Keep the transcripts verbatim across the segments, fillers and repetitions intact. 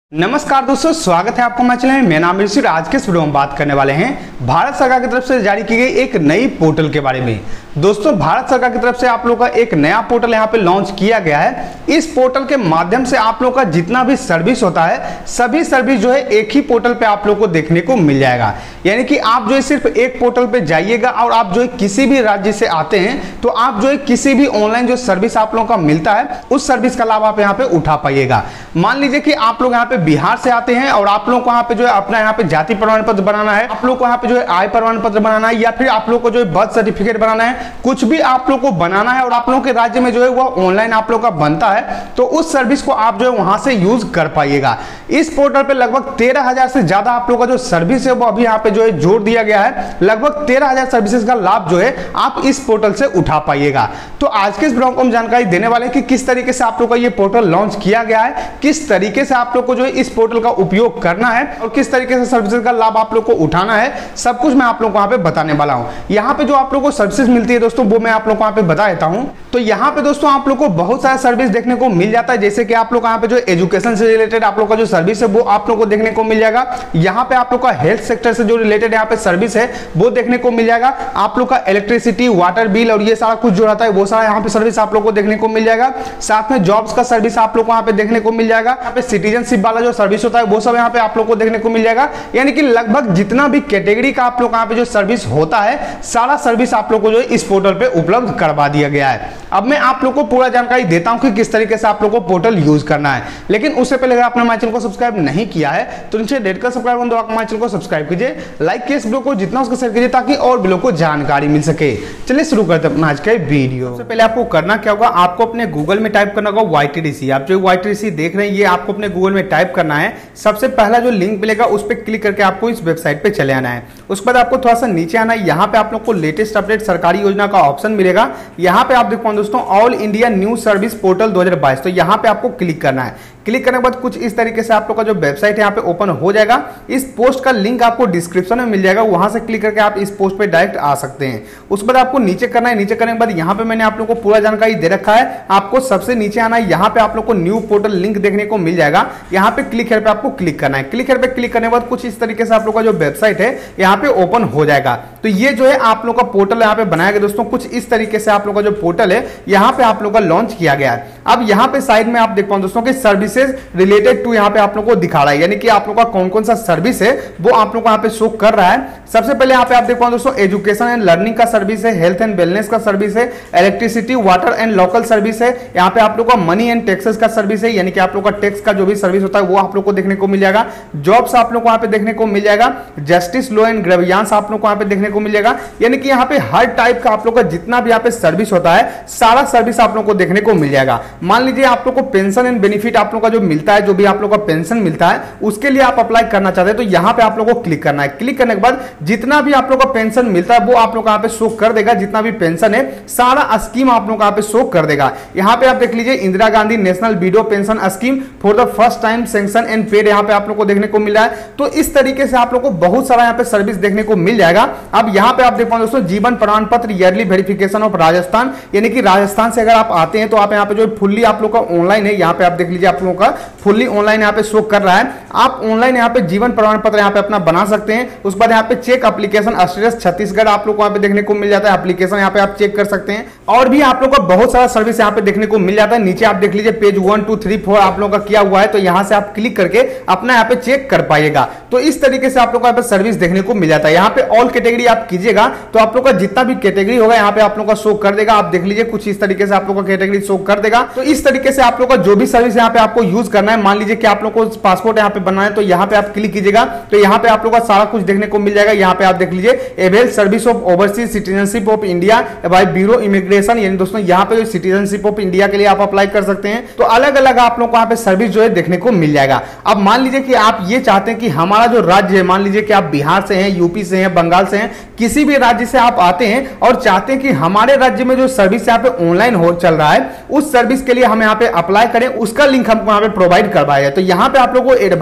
नमस्कार दोस्तों, स्वागत है आपका हमारे चैनल में। मेरा नाम ऋषि। आज के इस वीडियो में बात करने वाले हैं भारत सरकार की तरफ से जारी की गई एक नई पोर्टल के बारे में। दोस्तों, भारत सरकार की तरफ से आप लोगों का एक नया पोर्टल यहाँ पे लॉन्च किया गया है। इस पोर्टल के माध्यम से आप लोगों का जितना भी सर्विस होता है, सभी सर्विस जो है एक ही पोर्टल पे आप लोगों को देखने को मिल जाएगा। यानी कि आप जो है सिर्फ एक पोर्टल पे जाइएगा और आप जो है किसी भी राज्य से आते हैं तो आप जो है किसी भी ऑनलाइन जो सर्विस आप लोगों का मिलता है उस सर्विस का लाभ आप यहाँ पे उठा पाइएगा। मान लीजिए कि आप लोग यहाँ पे बिहार से आते हैं और आप लोगों को यहाँ पे जो है अपना यहाँ पे जाति प्रमाण पत्र बनाना है, आप लोग को यहाँ पे जो है आय प्रमाण पत्र बनाना है, या फिर आप लोग को जो है बर्थ सर्टिफिकेट बनाना है, कुछ भी आप लोग को बनाना है और आप लोगों के राज्य में जो है वो ऑनलाइन आप लोग का बनता है, तो उस सर्विस को आप जो है वहां से यूज कर पाइएगा। इस पोर्टल पे लगभग तेरह हजार से ज्यादा आप लोग का जो सर्विस है वो अभी यहाँ पे जो है जोड़ दिया गया है। लगभग तेरह हजार सर्विसेज का लाभ जो है आप इस पोर्टल से उठा पाइएगा। तो आज के इस वीडियो को हम जानकारी देने वाले हैं कि किस तरीके से आप लोग का ये पोर्टल लॉन्च किया गया है, किस तरीके से आप लोग को जो है इस पोर्टल का उपयोग करना है और किस तरीके से सर्विसेज का लाभ आप लोग को उठाना है, सब कुछ मैं आप लोग को यहाँ पे बताने वाला हूँ। यहाँ पे जो आप लोग को सर्विसेज मिलती है दोस्तों वो मैं आप लोग को यहाँ पे बता देता हूँ। तो यहाँ पे दोस्तों आप लोग को बहुत सारा सर्विस देखने को मिल जाता है, जैसे कि आप लोग यहाँ पे जो एजुकेशन से रिलेटेड आप लोग का जो सर्विस है वो आप लोग को देखने को मिल जाएगा। यहाँ पे आप लोग का हेल्थ सेक्टर से जो रिलेटेड यहाँ पे सर्विस है वो देखने को मिल जाएगा। आप लोग का इलेक्ट्रिसिटी, वाटर बिल और ये सारा कुछ जो रहता है वो सारा यहाँ पे सर्विस आप लोग को देखने को मिल जाएगा। साथ में जॉब्स का सर्विस आप लोग को यहाँ पे देखने को मिल जाएगा। यहाँ पे सिटीजनशिप वाला जो सर्विस होता है वो सब यहाँ पे आप लोग को देखने को मिल जाएगा। यानी कि लगभग जितना भी कैटेगरी का आप लोग यहाँ पे जो सर्विस होता है, सारा सर्विस आप लोग को जो इस पोर्टल पे उपलब्ध करवा दिया गया है। अब मैं आप लोग को पूरा जानकारी देता हूं कि किस तरीके से आप लोग को पोर्टल यूज करना है, लेकिन उससे पहले अगर आपने हमारे चैनल को सब्सक्राइब नहीं किया है तो नीचे रेड का सब्सक्राइब बटन दबा के हमारे चैनल को सब्सक्राइब कीजिए, लाइक कीजिए इस वीडियो को, जितना उसको शेयर कीजिए ताकि और भी लोगों को जानकारी मिल सके। चलिए शुरू करते हैं अपना आज का वीडियो। सबसे पहले आपको करना क्या होगा, आपको अपने गूगल में टाइप करना होगा वाई टी डी सी। आप जो वाई टी डी सी देख रहे हैं ये आपको अपने गूगल में टाइप करना है। सबसे पहला जो लिंक मिलेगा उस पर क्लिक करके आपको इस वेबसाइट पे चले आना है। उसके बाद आपको थोड़ा सा नीचे आना है। यहाँ पे आप लोग को लेटेस्ट अपडेट सरकारी योजना का ऑप्शन मिलेगा। यहाँ पे आप देख पाओ दोस्तों all India new service portal दो हज़ार बाईस, तो यहाँ पे आपको क्लिक करना है। क्लिक करने के बाद कुछ इस तरीके से आप लोग का जो वेबसाइट है यहाँ पे ओपन हो जाएगा। इस पोस्ट का लिंक आपको डिस्क्रिप्शन में मिल जाएगा, वहां से क्लिक करके आप इस पोस्ट पे डायरेक्ट आ सकते हैं। उसके बाद आपको नीचे करना है। नीचे करने के बाद यहाँ पे मैंने आप लोग को पूरा जानकारी दे रखा है। आपको सबसे नीचे आना है। यहाँ पे आप लोग को न्यू पोर्टल लिंक देखने को मिल जाएगा। यहाँ पे क्लिक पे आपको क्लिक करना है। क्लिक पे क्लिक करने के बाद कुछ इस तरीके से आप लोग का जो वेबसाइट है यहाँ पे ओपन हो जाएगा। तो ये जो है आप लोग का पोर्टल यहाँ पे बनाया गया दोस्तों। कुछ इस तरीके से आप लोग का जो पोर्टल है यहाँ पे आप लोग का लॉन्च किया गया है। अब यहाँ पे साइड में आप देख पाओ दोस्तों कि सर्विसेज रिलेटेड टू यहाँ पे आप लोग को दिखा रहा है, यानी कि आप लोग का कौन कौन सा सर्विस है वो आप लोग को यहाँ पे शो कर रहा है। सबसे पहले यहाँ पे आप देख पाओ दोस्तों एजुकेशन एंड लर्निंग का सर्विस है, हेल्थ एंड वेलनेस का सर्विस है, electricity, water and local service है। यहाँ पे आप लोग का मनी एंड टैक्सेस का सर्विस है, यानी कि आप लोग का टैक्स का जो भी सर्विस होता है वो आप लोग को देखने को मिल जाएगा। जॉब्स आप लोग को यहाँ पे देखने को मिल जाएगा। जस्टिस, लॉ एंड ग्रेवियांस आप लोग को यहाँ पे देखने को मिल जाएगा। यानी कि यहाँ पे हर टाइप का आप लोग का जितना भी यहाँ पे सर्विस होता है सारा सर्विस आप लोग को देखने को मिल जाएगा। मान लीजिए आप लोग को पेंशन एंड बेनिफिट आप लोग का जो मिलता है, जो भी आप लोग का पेंशन मिलता है उसके लिए आप अप्लाई करना चाहते हैं तो यहाँ पे आप लोग को क्लिक करना है। क्लिक करने के बाद जितना भी आप लोग का पेंशन मिलता है वो आप लोग यहाँ पे शो कर देगा। जितना भी पेंशन है सारा स्कीम आप लोग यहाँ पे शो कर देगा। यहाँ पे आप देख लीजिए Indira Gandhi national widow pension scheme for the first time sanction and paid यहाँ पे आप लोग को देखने को मिल रहा है। तो इस तरीके से आप लोग को बहुत सारा यहाँ पे सर्विस देखने को मिल जाएगा। अब यहाँ पे आप देख पाओ दोस्तों जीवन प्रमाण पत्र ईयरली वेरिफिकेशन ऑफ राजस्थान, यानी कि राजस्थान से अगर आप आते हैं तो आप यहाँ पे जो फुल्ली आप लोग का ऑनलाइन है। यहाँ पे आप देख लीजिए आप लोगों का फुल्ली ऑनलाइन यहाँ पे शो कर रहा है। आप ऑनलाइन यहाँ पे जीवन प्रमाण पत्र यहाँ पे अपना बना सकते हैं। उसके बाद यहाँ पे चेक एप्लीकेशन स्टेटस छत्तीसगढ़ आप लोग को यहाँ पे देखने को मिल जाता है। एप्लीकेशन यहाँ पे आप चेक कर सकते हैं और भी आप लोग का बहुत सारा सर्विस यहाँ पे देखने को मिल जाता है। नीचे आप देख लीजिए page one two three four आप लोग का किया हुआ है, तो यहाँ से आप क्लिक करके अपना यहाँ पे चेक कर पाइएगा। तो इस तरीके से आप लोग को सर्विस देखने को मिल जाता है। यहाँ पे ऑल कैटेगरी आप कीजिएगा तो आप लोग का जितना भी कैटेगरी होगा यहाँ पे आप लोग का शो कर देगा। आप देख लीजिए कुछ इस तरीके से आप लोग का कैटेगरी शो कर देगा। तो इस तरीके से आप लोग का जो भी सर्विस यहाँ पे आपको यूज करना है, मान लीजिए कि आप लोग को पासपोर्ट यहाँ पे बनना है तो यहाँ पे आप क्लिक कीजिएगा तो यहाँ पे आप लोग का सारा कुछ देखने को मिल जाएगा। यहाँ पे आप देख लीजिए avail service of overseas citizenship of India by bureau immigration, यानी दोस्तों यहाँ पे जो सिटीजनशिप ऑफ इंडिया के लिए आप अप्लाई कर सकते हैं। तो अलग अलग आप लोग को यहाँ पे सर्विस जो है देखने को मिल जाएगा। अब मान लीजिए कि आप ये चाहते हैं कि हमारा जो राज्य है, मान लीजिए कि आप बिहार से हैं, यूपी से हैं, बंगाल से हैं, किसी भी राज्य से आप आते हैं और चाहते हैं कि हमारे राज्य में जो सर्विस यहाँ पे ऑनलाइन हो चल रहा है उस सर्विस के लिए हम यहाँ पे अप्लाई करें, उसका लिंक हमको यहाँ पे प्रोवाइड करवाया है। तो यहाँ पे आप लोग को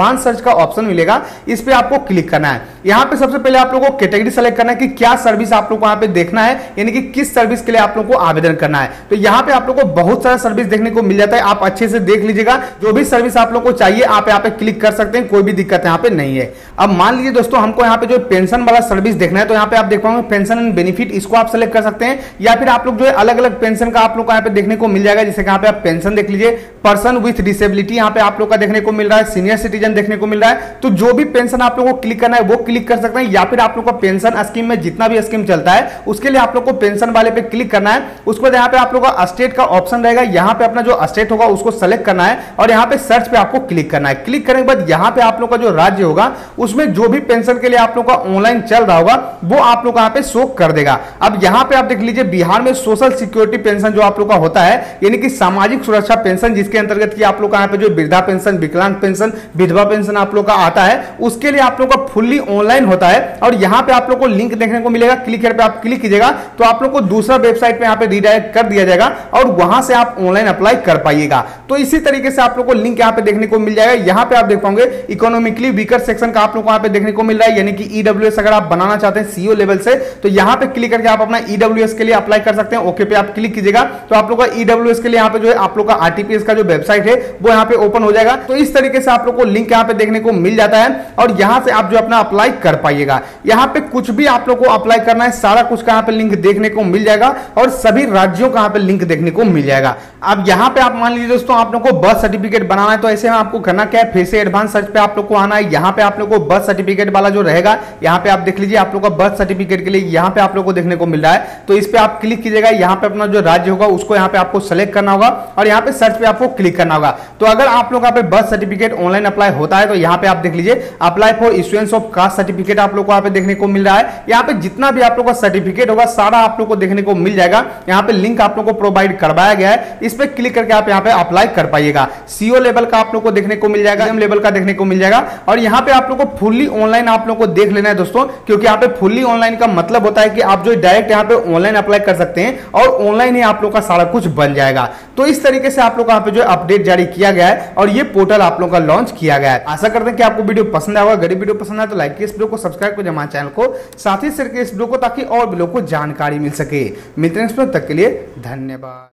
एडवांस सर्च का ऑप्शन मिलेगा, इस पे आपको क्लिक करना है। यहाँ पे सबसे पहले आप लोगों को कैटेगरी सेलेक्ट करना है कि क्या सर्विस आप लोग को यहाँ पे देखना है, यानी कि किस सर्विस के लिए आप लोग को आवेदन करना है। तो यहाँ पे आप लोग को बहुत सारा सर्विस देखने को मिल जाता है, आप अच्छे से देख लीजिएगा। जो भी सर्विस आप लोग को चाहिए आप यहाँ पे क्लिक कर सकते हैं, कोई भी दिक्कत यहाँ पे नहीं है। अब मान लीजिए दोस्तों हमको यहाँ पे जो पेंशन वाला सर्विस देखना है, तो यहाँ पे आप देख पाओगे पेंशन एंड बेनिफिट, इसको आप सेलेक्ट कर सकते हैं, या फिर आप लोग जो है अलग अलग पेंशन का आप लोग को यहाँ पे देखने को मिल जाएगा। जैसे यहाँ पे आप पेंशन देख लीजिए, पर्सन विथ डिसेबिलिटी यहाँ पे आप लोग का देखने को मिल रहा है, सीनियर सिटीजन देखने को मिल रहा है। तो जो भी पेंशन आप लोग को क्लिक करना है वो क्लिक कर सकते हैं, या फिर आप लोग को पेंशन स्कीम में जितना भी स्कीम चलता है उसके लिए आप लोग को पेंशन वाले पे क्लिक करना है। उसके बाद यहाँ पे आप लोग का स्टेट का ऑप्शन रहेगा, यहाँ पे अपना जो स्टेट होगा उसको सेलेक्ट करना है और यहाँ पे सर्च पे आपको क्लिक करना है। क्लिक करने के बाद यहाँ पे आप लोग का जो राज्य होगा उसमें जो भी पेंशन के लिए आप लोग का ऑनलाइन चल रहा होगा वो आप लोग यहाँ पे शो कर देगा। अब यहाँ पे आप देख लीजिए बिहार में सोशल सिक्योरिटी पेंशन जो आप लोग का होता है, यानी कि सामाजिक सुरक्षा पेंशन, जिसके अंतर्गत की आप लोग का यहाँ पे जो वृद्धा पेंशन, विकलांग पेंशन, विधवा पेंशन आप लोग का आता है, उसके लिए आप लोग का फुल्ली ऑनलाइन होता है। और यहाँ पे आप लोग को लिंक देखने को मिलेगा, क्लिक पे आप क्लिक कीजिएगा तो आप लोग को दूसरा वेबसाइट पे यहाँ पे रिडायरेक्ट कर दिया जाएगा और वहां से आप ऑनलाइन अप्लाई कर पाइएगा। तो इसी तरीके से आप लोग को लिंक यहाँ पे देखने को मिल जाएगा। यहाँ पे आप देख पाओगे इकोनॉमिकली वीकर सेक्शन का आप लोग को यहाँ पे देखने को मिल रहा है, यानी कि ईडब्ल्यूएस अगर आप बनाना चाहते हैं सीओ लेवल से तो यहाँ पे क्लिक करके आप अपना ईडब्ल्यूएस के लिए अप्लाई कर सकते हैं। ओके पे आप क्लिक कीजिएगा तो आप लोग का ईडब्ल्यूएस के लिए यहाँ पे जो है आप लोग का आरटीपीएस का जो वेबसाइट है वो यहाँ पे ओपन हो जाएगा। तो इस तरीके से आप लोग को लिंक यहाँ पे देखने को मिल जाता है और यहाँ से आप जो अपना अप्लाई कर पाइएगा। यहाँ पे कुछ भी आप लोग को अप्लाई करना है सारा कुछ का यहाँ पे लिंक देखने को मिल जाएगा और सभी राज्यों का यहाँ पे लिंक देखने को मिल जाएगा। अब यहाँ पे आप मान लीजिए दोस्तों आप लोग को बर्थ सर्टिफिकेट बनाना है, तो ऐसे में आपको करना क्या है, फिर से एडवांस सर्च पे आप लोग को आना है। यहाँ पे आप लोग को बर्थ सर्टिफिकेट वाला जो रहेगा यहाँ पे आप देख लीजिए आप लोग का बर्थ सर्टिफिकेट के लिए यहाँ पे आप लोग को देखने को मिल रहा है, तो इस पे आप क्लिक कीजिएगा। यहाँ पे अपना जो राज्य होगा उसको यहाँ पे आपको सेलेक्ट करना होगा और यहाँ पे सर्च पे आपको क्लिक करना होगा। तो अगर आप लोग यहाँ पे बर्थ सर्टिफिकेट ऑनलाइन अप्लाई होता है तो यहाँ पे आप देख लीजिए apply for issuance of caste certificate आप लोग को यहाँ पे देखने को मिल रहा है। यहाँ पे जितना भी आप लोग का सर्टिफिकेट होगा सारा आप लोग को देखने को मिल जाएगा। यहाँ पे लिंक आप लोग को प्रोवाइड करवाया गया है, इस पे क्लिक करके आप यहाँ पे अप्लाई कर पाइएगा। सीओ लेवल का आप लोग को देखने को मिल जाएगा, एम लेवल का देखने को मिल जाएगा और यहाँ पे आप लोग को फुल्ली ऑनलाइन आप लोग को देख लेना है दोस्तों, क्योंकि यहाँ पे फुल्ली ऑनलाइन का मतलब होता है कि आप जो डायरेक्ट यहाँ पे ऑनलाइन अप्लाई कर सकते हैं और ऑनलाइन ही आप लोग का सारा कुछ बन जाएगा। तो इस तरीके से आप लोग यहाँ पे जो अपडेट जारी किया गया है और ये पोर्टल आप लोग का लॉन्च किया गया है। आशा करते हैं कि आपको वीडियो पसंद आएगा। अगर वीडियो पसंद आए तो लाइक कीजिए, इस वीडियो को सब्सक्राइब करिए हमारे चैनल को, साथ ही शेयर कीजिए इस वीडियो को ताकि और भी लोगों को जानकारी मिल सके। मिलते हैं, तक के लिए धन्यवाद।